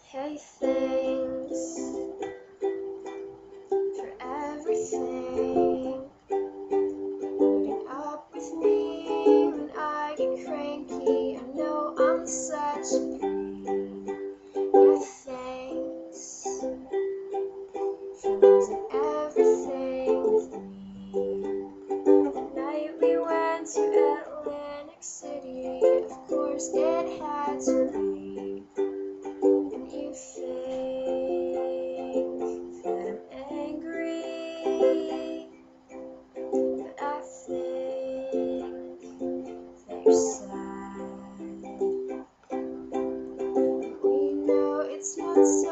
Hey, thanks for everything. Putting up with me when I get cranky. I know I'm such a pain. Yeah, thanks for losing everything with me. The night we went to Atlantic City, of course it had to be. And you think that I'm angry, but I think that you're sad. We know it's not